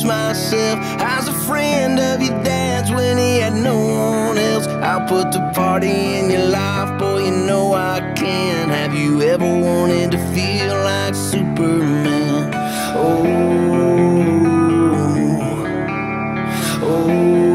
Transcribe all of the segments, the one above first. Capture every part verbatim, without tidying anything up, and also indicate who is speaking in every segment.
Speaker 1: myself. I was a friend of your dad's when he had no one else. I'll put the party in your life, boy, you know I can. Have you ever wanted to feel like Superman? Oh, oh,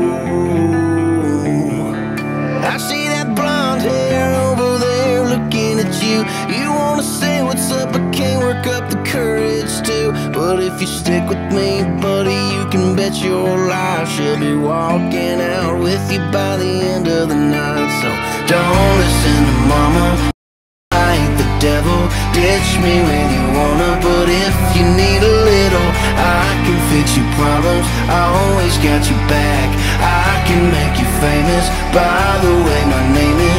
Speaker 1: I see that blonde hair over there looking at you. You wanna say what's up, but can't work up the courage to. But if you stick with me, buddy, you can bet your life she'll be walking out with you by the end of the night. So don't listen to mama, I ain't the devil. Ditch me when you wanna, but if you need a little, I can fix your problems. I always got your back. I can make you famous. By the way, my name is